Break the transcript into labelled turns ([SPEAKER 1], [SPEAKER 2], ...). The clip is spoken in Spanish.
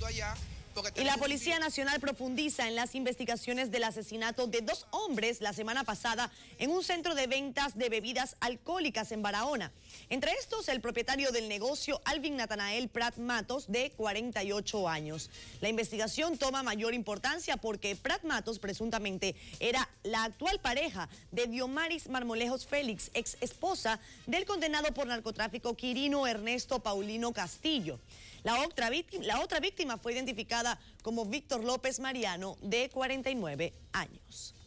[SPEAKER 1] trabajando allá.
[SPEAKER 2] Y la Policía Nacional profundiza en las investigaciones del asesinato de 2 hombres la semana pasada en un centro de ventas de bebidas alcohólicas en Barahona. Entre estos, el propietario del negocio, Alvin Natanael Prat Matos, de 48 años. La investigación toma mayor importancia porque Prat Matos presuntamente era la actual pareja de Diomaris Marmolejos Félix, ex esposa del condenado por narcotráfico Quirino Ernesto Paulino Castillo. La otra víctima fue identificada como Víctor López Mariano, de 49 años.